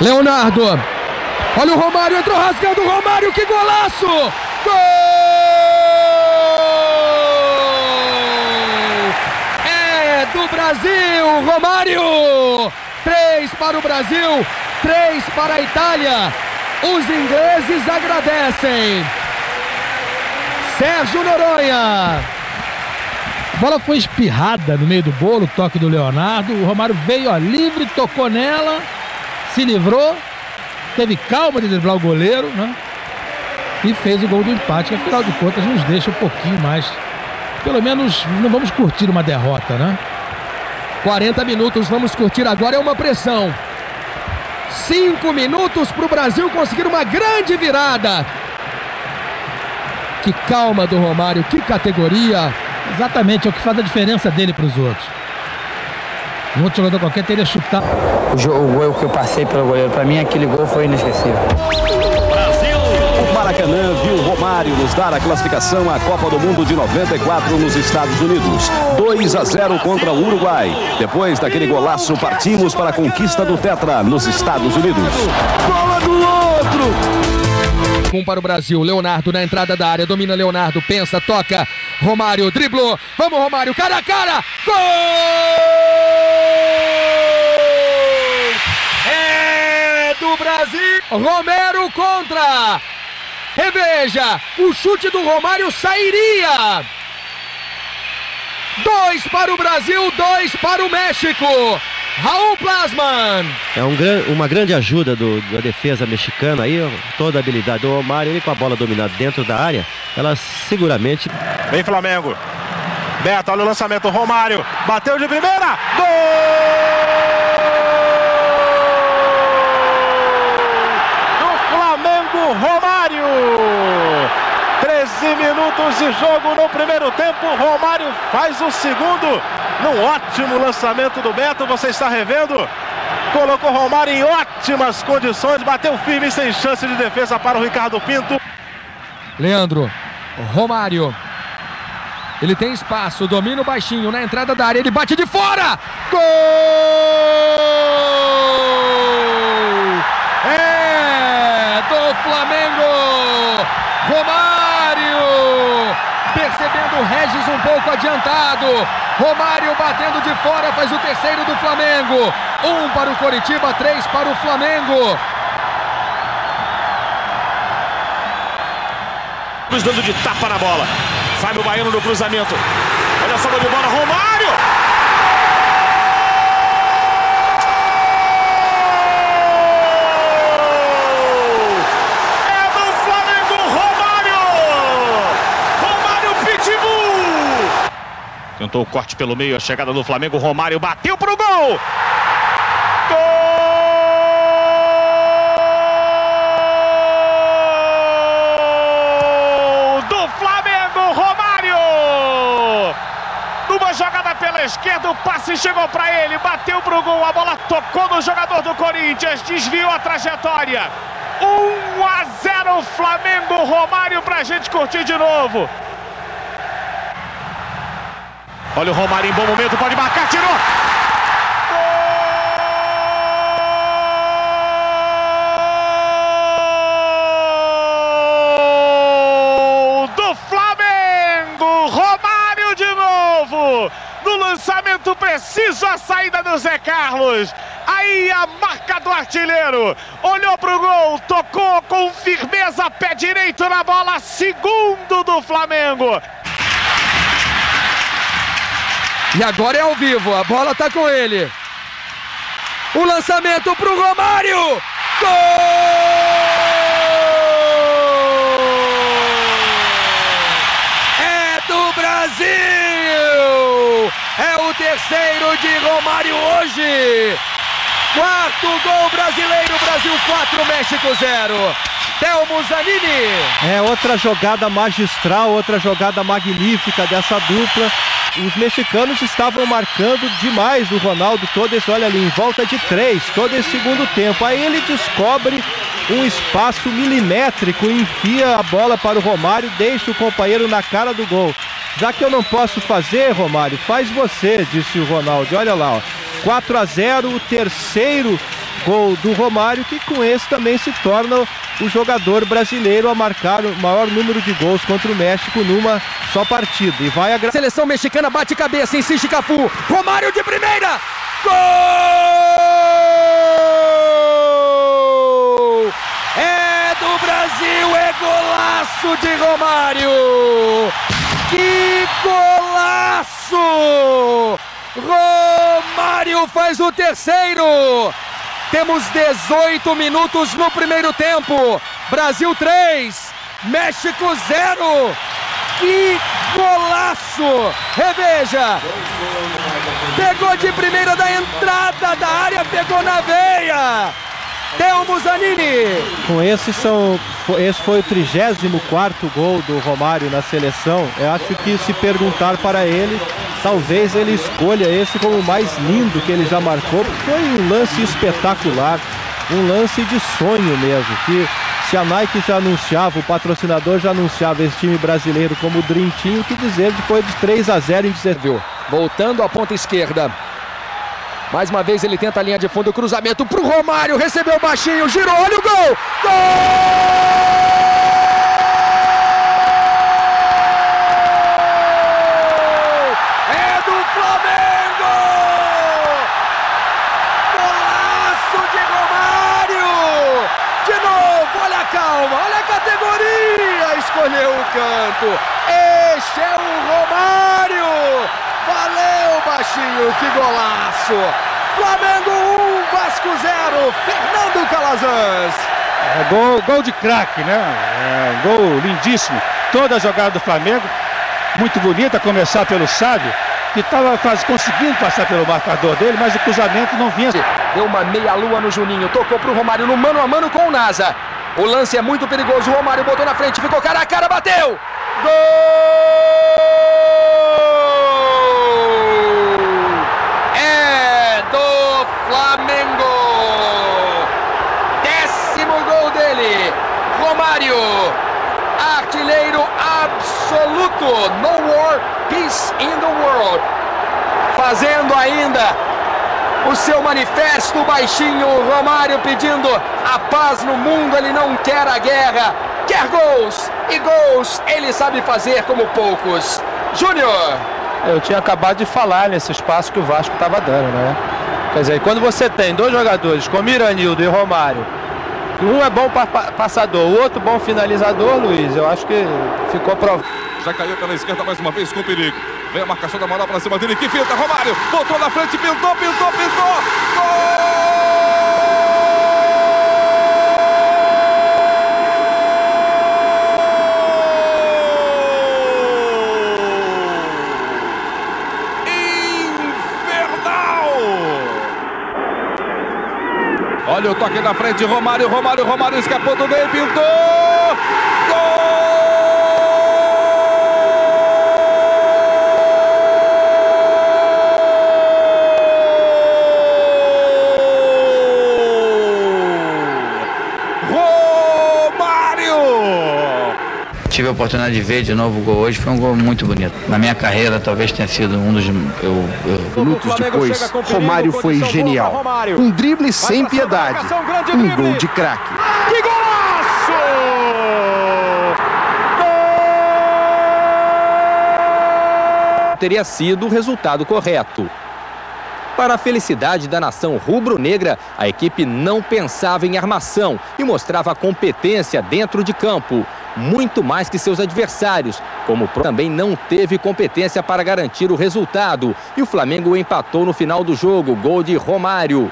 Leonardo. Olha o Romário, entrou rasgando o Romário, que golaço! Gol! É do Brasil, Romário! 3 para o Brasil, 3 para a Itália. Os ingleses agradecem. Sérgio Noronha. A bola foi espirrada no meio do bolo, toque do Leonardo. O Romário veio livre, tocou nela, se livrou, teve calma de driblar o goleiro, né? E fez o gol do empate, que afinal de contas nos deixa um pouquinho mais. Pelo menos não vamos curtir uma derrota, né? 40 minutos, vamos curtir agora, é uma pressão. 5 minutos para o Brasil conseguir uma grande virada. Que calma do Romário, que categoria. Exatamente, é o que faz a diferença dele para os outros. Um outro jogador qualquer teria chutado. O gol que eu passei pelo goleiro, para mim aquele gol foi inesquecível. Brasil! O Maracanã viu Romário nos dar a classificação à Copa do Mundo de 94 nos Estados Unidos. 2-0 contra o Uruguai. Depois daquele golaço, partimos para a conquista do Tetra nos Estados Unidos. Bola do outro! Um para o Brasil, Leonardo na entrada da área, domina Leonardo, pensa, toca, Romário, driblou, vamos Romário, cara a cara, gol! É do Brasil, Romero contra, reveja, o chute do Romário sairia, 2 para o Brasil, 2 para o México. Raul Plasman. É uma grande ajuda da defesa mexicana aí, toda a habilidade do Romário, ele com a bola dominada dentro da área, ela seguramente... Vem Flamengo, Beto, olha o lançamento, Romário, bateu de primeira, gol! Do Flamengo, Romário! 13 minutos de jogo no primeiro tempo, Romário faz o segundo. Num ótimo lançamento do Beto, você está revendo? Colocou Romário em ótimas condições, bateu firme sem chance de defesa para o Ricardo Pinto. Leandro, Romário, ele tem espaço, domina o baixinho na entrada da área, ele bate de fora! Gol! É do Flamengo! Romário! Percebendo o Regis um pouco adiantado. Romário batendo de fora, faz o terceiro do Flamengo. 1 para o Coritiba, 3 para o Flamengo. Dando de tapa na bola. Fábio Baiano no cruzamento. Olha só de bola, Romário! Tentou o corte pelo meio, a chegada do Flamengo, Romário bateu pro gol! Gol do Flamengo, Romário! Numa jogada pela esquerda, o passe chegou para ele, bateu pro gol, a bola tocou no jogador do Corinthians, desviou a trajetória. 1-0 Flamengo, Romário, pra gente curtir de novo. Olha o Romário em bom momento, pode marcar, tirou! Gol do Flamengo! Romário de novo! No lançamento preciso, a saída do Zé Carlos. Aí a marca do artilheiro. Olhou pro gol, tocou com firmeza, pé direito na bola, segundo do Flamengo. E agora é ao vivo, a bola tá com ele. O lançamento pro Romário. Gol! É do Brasil! É o terceiro de Romário hoje. 4º gol brasileiro, Brasil 4, México 0. Telmo Zanini. É outra jogada magistral, outra jogada magnífica dessa dupla. Os mexicanos estavam marcando demais o Ronaldo, olha ali, em volta de 3, todo esse segundo tempo. Aí ele descobre um espaço milimétrico, enfia a bola para o Romário, deixa o companheiro na cara do gol. Já que eu não posso fazer, Romário, faz você, disse o Ronaldo. Olha lá, ó, 4-0, o terceiro gol do Romário, que com esse também se torna o jogador brasileiro a marcar o maior número de gols contra o México numa só partida. E vai a seleção mexicana bate cabeça, insiste Cafu. Romário de primeira. Gol! É do Brasil, é golaço de Romário. Que golaço! Romário faz o terceiro. Temos 18 minutos no primeiro tempo. Brasil 3, México 0. Que golaço! Reveja! Pegou de primeira da entrada da área, pegou na veia. Telmo Zanini. Com esse foi o 34º gol do Romário na seleção. Eu acho que se perguntar para ele, talvez ele escolha esse como o mais lindo que ele já marcou. Foi um lance espetacular, um lance de sonho mesmo, que se a Nike já anunciava, o patrocinador já anunciava esse time brasileiro como o Dream Team, o que dizer depois de 3-0 em 19. Voltando à ponta esquerda. Mais uma vez ele tenta a linha de fundo, cruzamento pro Romário, recebeu baixinho, girou, olha o gol! Gol! É do Flamengo! Golaço de Romário! De novo, olha a calma, olha a categoria! Escolheu o canto. Este é o Romário! Valeu, baixinho, que golaço! Flamengo 1, Vasco 0, Fernando Calazans. Gol de craque, né? Gol lindíssimo. Toda a jogada do Flamengo, muito bonita, a começar pelo Sávio, que estava quase conseguindo passar pelo marcador dele, mas o cruzamento não vinha. Deu uma meia-lua no Juninho, tocou pro Romário no mano a mano com o Nasa. O lance é muito perigoso, o Romário botou na frente, ficou cara a cara, bateu! Gol! Flamengo, 10º gol dele, Romário, artilheiro absoluto, no war, peace in the world, fazendo ainda o seu manifesto baixinho, Romário pedindo a paz no mundo, ele não quer a guerra, quer gols, e gols ele sabe fazer como poucos. Júnior. Eu tinha acabado de falar nesse espaço que o Vasco estava dando, né? Quer dizer, quando você tem dois jogadores como Iranildo e Romário, um é bom passador, o outro bom finalizador, Luiz, eu acho que ficou provado. Já caiu pela esquerda mais uma vez com perigo. Vem a marcação da moral para cima dele, que finta, Romário, botou na frente, pintou! Gol! Olha o toque na frente, Romário escapou do meio, pintou! Gol! Romário! Tive a oportunidade de ver de novo o gol hoje, foi um gol muito bonito. Na minha carreira, talvez tenha sido um dos... Minutos depois, Romário foi genial. Um drible sem piedade. Um gol de craque. Que golaço! Teria sido o resultado correto. Para a felicidade da nação rubro-negra, a equipe não pensava em armação e mostrava competência dentro de campo. Muito mais que seus adversários, como também não teve competência para garantir o resultado. E o Flamengo empatou no final do jogo, gol de Romário.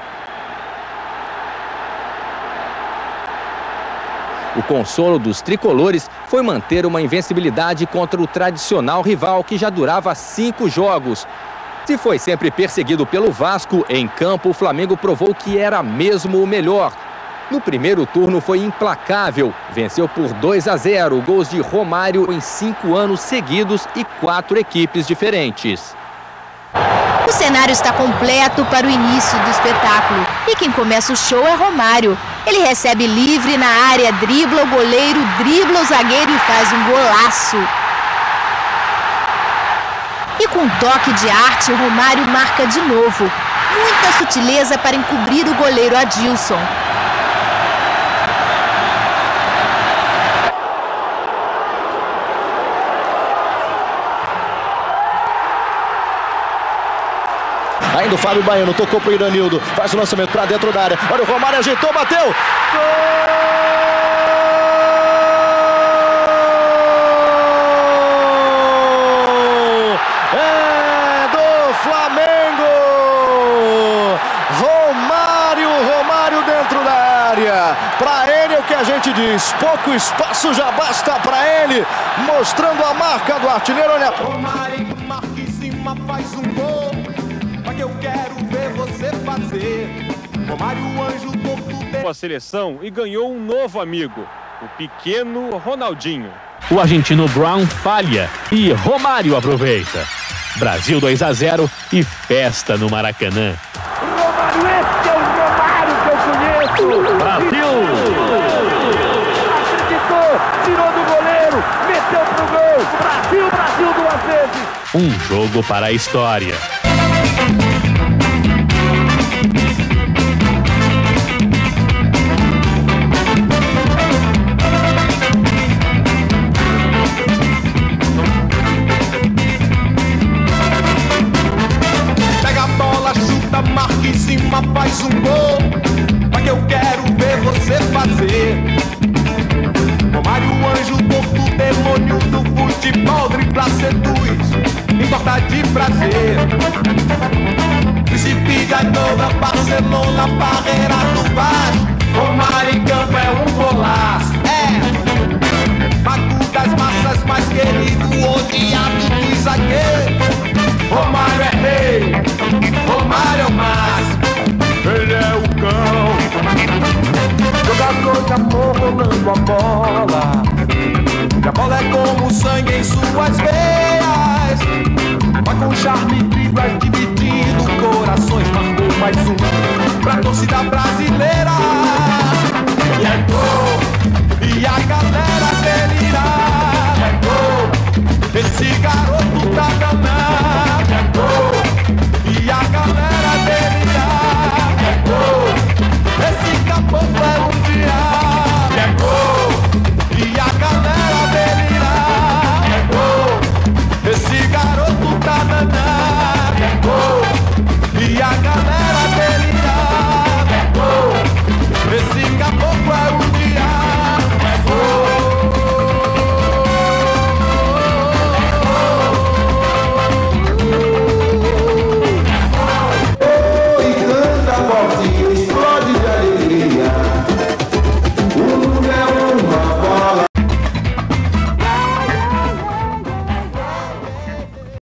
O consolo dos tricolores foi manter uma invencibilidade contra o tradicional rival que já durava 5 jogos. Se foi sempre perseguido pelo Vasco, em campo o Flamengo provou que era mesmo o melhor. No primeiro turno foi implacável, venceu por 2-0, gols de Romário em 5 anos seguidos e 4 equipes diferentes. O cenário está completo para o início do espetáculo e quem começa o show é Romário. Ele recebe livre na área, dribla o goleiro, dribla o zagueiro e faz um golaço. E com um toque de arte, Romário marca de novo. muita sutileza para encobrir o goleiro Adilson. Ainda o Fábio Baiano, tocou pro Iranildo, faz o lançamento pra dentro da área. Olha o Romário, ajeitou, bateu. Gol! É do Flamengo! Romário dentro da área. Pra ele é o que a gente diz, pouco espaço já basta pra ele, mostrando a marca do artilheiro. Olha, Romário marca em cima, faz um gol. Eu quero ver você fazer. Romário, o anjo torto a seleção e ganhou um novo amigo, o pequeno Ronaldinho. O argentino Brown falha e Romário aproveita. Brasil 2-0 e festa no Maracanã. Romário, esse é o Romário que eu conheço. Brasil! Acreditou, tirou do goleiro, meteu pro gol. Brasil 2 vezes. Um jogo para a história. Pega a bola, chuta, marca em cima, faz um gol. Mas que eu quero ver você fazer. Romário, o anjo torto, demônio do futebol, dribla, seduz, importa de prazer. Príncipe Gaidona, Barcelona, barreira do Vasco. Romário em campo é um golaço. Mago das massas, mais querido, odiado dos zagueiros. Romário é rei, Romário é o máximo. Ele é o cão, jogador de amor rolando a bola. E a bola é como sangue em suas veias. Vai com charme, dribla, dividindo corações. Marcou mais um pra torcida brasileira. E é gol, e a galera delirar. É gol, esse garoto tá também.